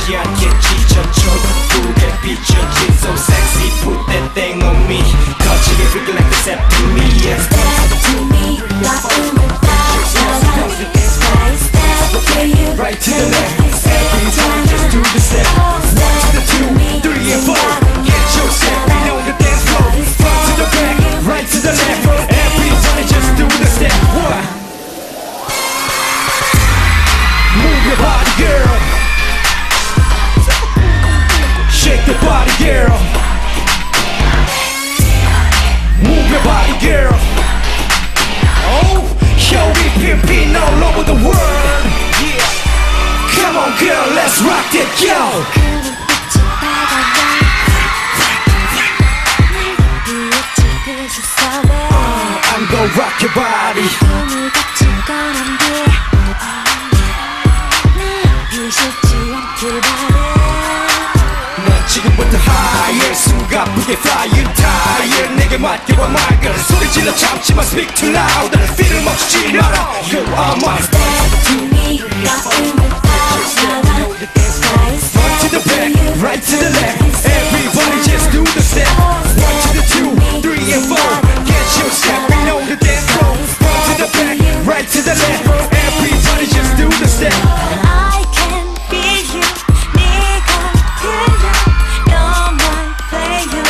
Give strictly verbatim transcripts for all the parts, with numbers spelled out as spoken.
보이지 않겠지 저쪽 북에 비춰진 so sexy put that thing on me 거칠게 freaking like the septimi yeah Step to me 마음을 따라 Step step to you right to the left everybody just do the step one to the two three and four get your step right on the dance floor front to the back right to the left everybody just do the step what move your body girl shake the body girl move your body girl oh yo we pimpin' all over the world yeah come on girl let's rock it yo I'm gon' rock your body 넌 지금부터 higher 숨가쁘게 flying tired 내게 맡겨봐 my girl 소리 질러 참지마 speak too loud 필을 멈추지 마라 You are my Step to me 마음을 따라 One to the back, right to the left everybody just do the step one to the two, three and four get your step and on the dance floor one to the back, right to the left everybody just do the step I can feel you 네가 들려 You're my player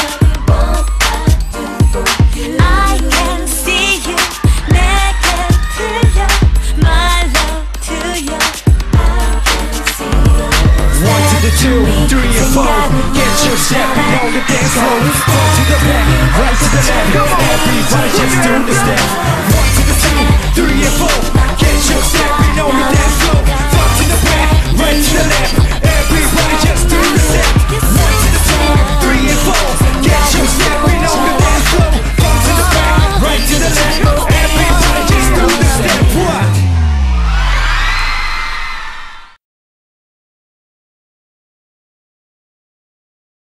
I can see you 내게 들려 My love to you I can see you one to the two, three and four get your step and on the dance floor one to the back, right to the left everybody just do the step one to the two, three and four get your step and on the dance floor